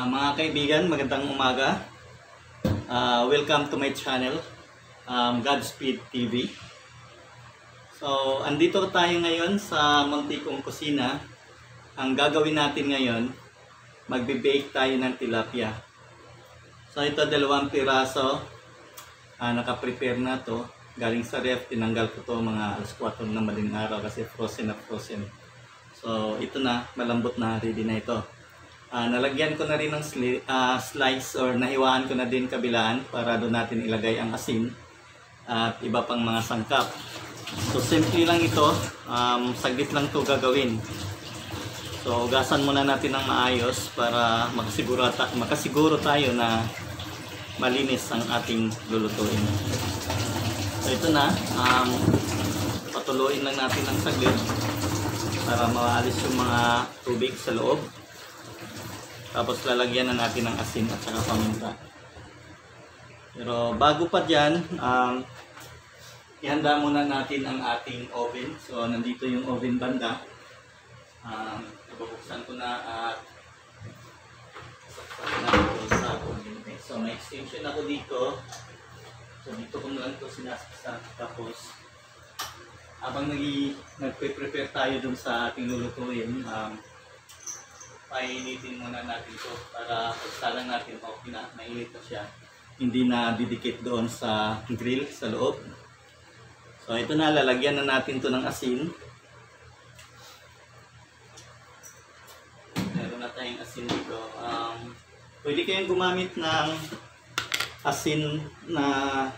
Mga kaibigan, magandang umaga. Welcome to my channel, Godspeed TV. So, andito tayo ngayon sa muntikong kusina. Ang gagawin natin ngayon, magbe-bake tayo ng tilapia. So, ito 2 piraso. Naka-prepare na to. Galing sa ref, tinanggal ko to mga alas 4 na madaling araw kasi frozen na frozen. So, ito na, malambot na, ready na ito. Nalagyan ko na rin ng slice or nahiwaan ko na din kabilaan para doon natin ilagay ang asin at iba pang mga sangkap. So simple lang ito, saglit lang ito gagawin. So hugasan muna natin ng maayos para makasiguro tayo na malinis ang ating lulutuin. So ito na, patuloyin lang natin ng saglit para maalis yung mga tubig sa loob. Tapos lalagyan na natin ng asin at saka paminta. Pero bago pa dyan, ihanda muna natin ang ating oven. So nandito yung oven banda. Nabubuksan ko na at saksak na ito sa oven. So may extension ako dito. So dito ko lang ito sinasaksak. Tapos habang nagpe-prepare tayo dun sa ating lulutuin, painitin muna natin ito para pagsalang natin okay na, mainit na siya, hindi na didikit doon sa grill sa loob. So ito na, lalagyan na natin ito ng asin. Meron na tayong asin dito. Pwede kayong gumamit ng asin na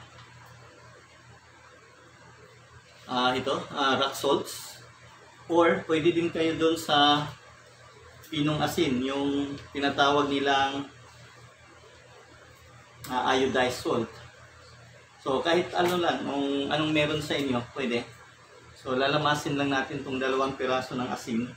rock salts, or pwede din kayo doon sa pinong asin, yung tinatawag nilang iodized salt. So kahit ano lang, anong meron sa inyo, pwede. So lalamasin lang natin itong 2 piraso ng asin.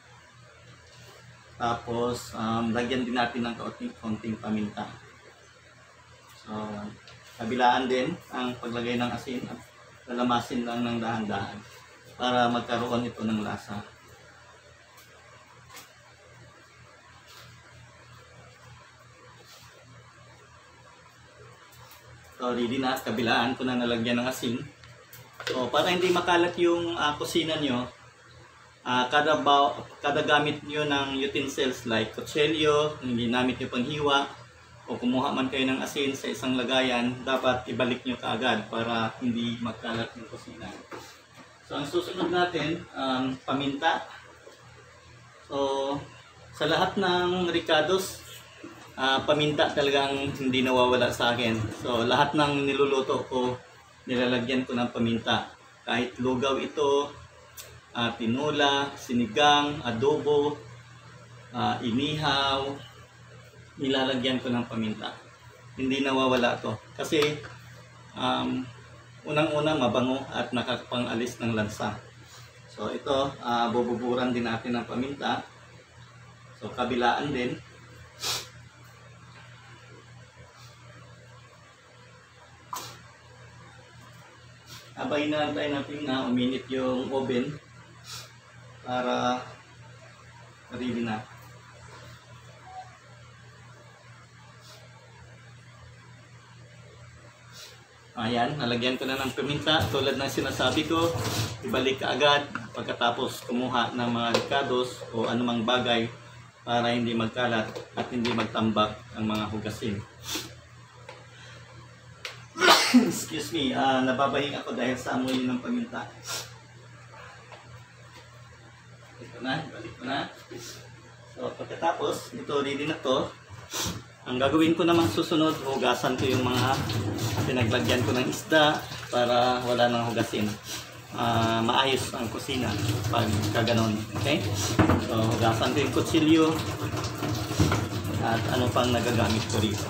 Tapos lagyan din natin ng konting paminta. So kabilaan din ang paglagay ng asin at lalamasin lang ng dahan-dahan para magkaroon ito ng lasa. So ready na, kabilaan ko na nalagyan ng asin. So para hindi makalat yung kusina nyo, kada gamit nyo ng utensils like kutsilyo, kung ginamit nyo panghiwa, o kumuha man kayo ng asin sa isang lagayan, dapat ibalik nyo kaagad para hindi magkalat yung kusina. So ang susunod natin, paminta. So sa lahat ng ricados, paminta talagang hindi nawawala sa akin. So lahat ng niluluto ko, nilalagyan ko ng paminta. Kahit lugaw ito, tinola, sinigang, adobo, inihaw, nilalagyan ko ng paminta. Hindi nawawala to. Kasi unang-una mabango at nakakapang-alis ng lansa. So ito, bububuran din natin ng paminta. So kabilaan din. Abay na tayo natin na uminit yung oven para ready na. Ayan, nalagyan ko na ng paminta tulad ng sinasabi ko. Ibalik ka agad pagkatapos kumuha ng mga ricados o anumang bagay para hindi magkalat at hindi magtambak ang mga hugasin. Excuse me, nababahing ako dahil sa amoy ng paminta. Ito na, balik ko na. So pagkatapos, ito ready na to. Ang gagawin ko naman susunod, hugasan ko yung mga pinaglagyan ko ng isda para wala nang hugasin. Maayos ang kusina pag kaganon. Okay? So hugasan ko yung kutsilyo at ano pang nagagamit ko rito.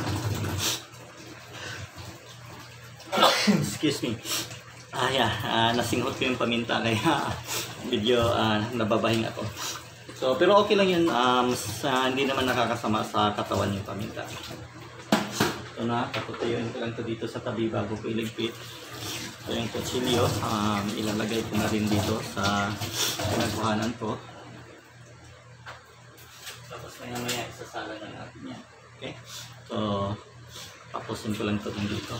Excuse me. Nasinghot ko yung paminta kaya medyo nababahing ako. So, pero okay lang yun, hindi naman nakakasama sa katawan yung paminta. So na, patutuyuin ko lang to dito sa tabi bago ko iligpit. So yung kutsilyo, ilalagay ko na rin dito sa pinagkuhanan ko. Tapos Kaya maya isasala na natin yan. Okay? So, tapusin ko lang ito dito.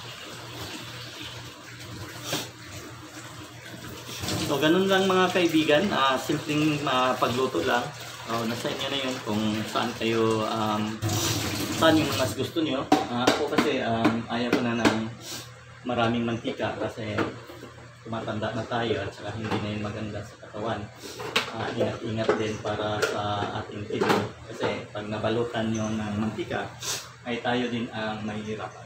So, ganun lang mga kaibigan. Simpleng pagluto lang. Nasa inyo na yun kung saan kayo, saan yung mas gusto nyo. Ako kasi ayaw ko na ng maraming mantika kasi tumatanda na tayo at saka hindi na yun maganda sa katawan. Ingat-ingat din para sa ating tibo kasi pag nabalutan nyo ng mantika ay tayo din ang mahihirapan.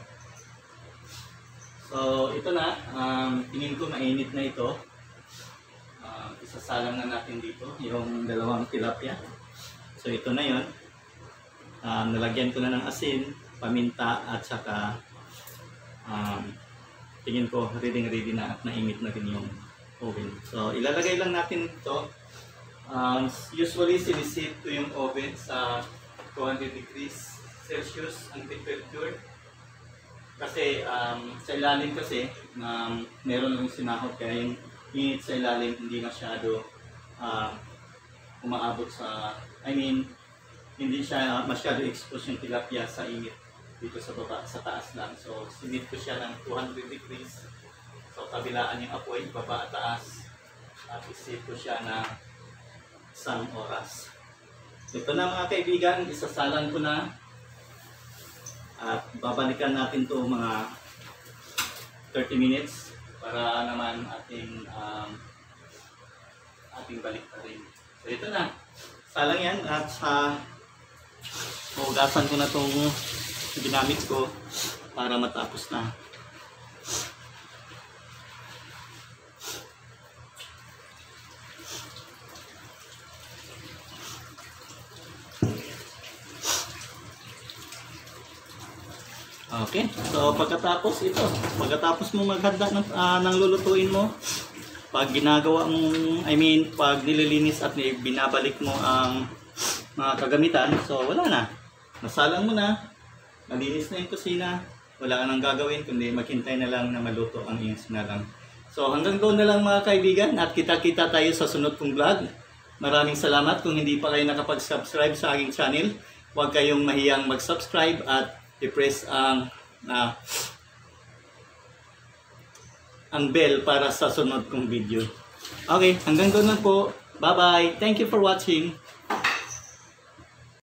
So ito na, tingin ko mainit na ito. Isasalang na natin dito yung dalawang tilapia. So ito na yun. Nalagyan ko na ng asin, paminta at saka tingin ko ready na at nainit na rin yung oven. So ilalagay lang natin ito. Usually sinisit ko yung oven sa 200 degrees Celsius ang temperature. Kasi sa ilalim kasi meron lang sinahod kaya yung init sa ilalim hindi masyado umaabot sa, hindi siya masyado expose yung tilapia sa init dito sa baba, sa taas lang. So sinit ko siya ng 200 degrees. So kabilaan yung apoy, baba at taas. At isit ko siya na 1 oras. Ito na mga kaibigan, isasalan ko na. At babalikan natin to mga 30 minutes para naman ating balik na rin. So ito na, salang yan at hugasan ko na itong ginamit ko para matapos na. Okay, so pagkatapos mo maghanda ng lulutuin mo, pag ginagawa mo, pag nililinis at binabalik mo ang mga kagamitan, so wala na. Nasalang mo na, malinis na yung kusina, wala ka nang gagawin kundi maghintay na lang na maluto ang iyong sinalang. So hanggang doon na lang mga kaibigan at kita-kita tayo sa sunod kong vlog. Maraming salamat. Kung hindi pa kayo nakapag-subscribe sa aking channel, huwag kayong mahiyang mag-subscribe at i-press ang bell para sa sunod kong video. Okay, hanggang doon lang po. Bye-bye. Thank you for watching.